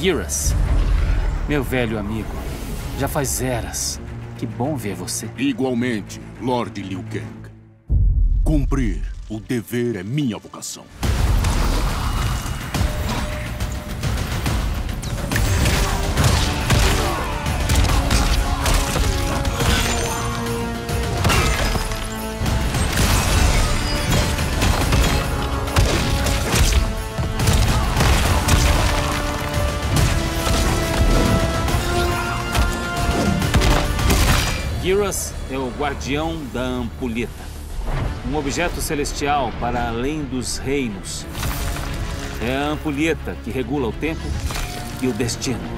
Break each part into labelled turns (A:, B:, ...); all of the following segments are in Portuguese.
A: Geras, meu velho amigo, já faz eras. Que bom ver você.
B: Igualmente, Lord Liu Kang. Cumprir o dever é minha vocação.
A: Geras é o guardião da ampulheta. Um objeto celestial para além dos reinos. É a ampulheta que regula o tempo e o destino.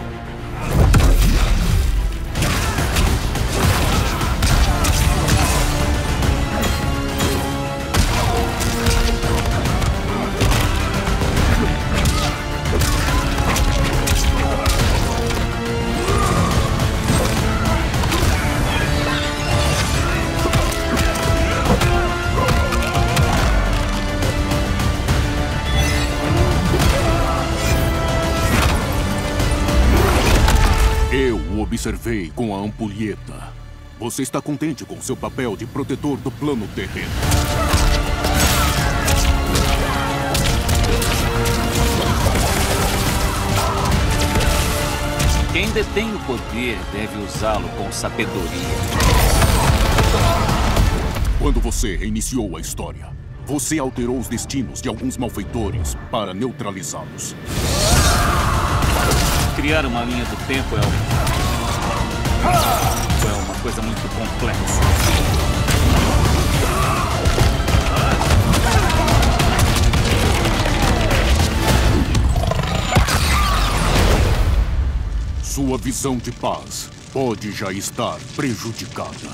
B: Eu o observei com a ampulheta. Você está contente com seu papel de protetor do plano terreno?
A: Quem detém o poder deve usá-lo com sabedoria.
B: Quando você reiniciou a história, você alterou os destinos de alguns malfeitores para neutralizá-los.
A: Criar uma linha do tempo é uma coisa muito complexa.
B: Sua visão de paz pode já estar prejudicada.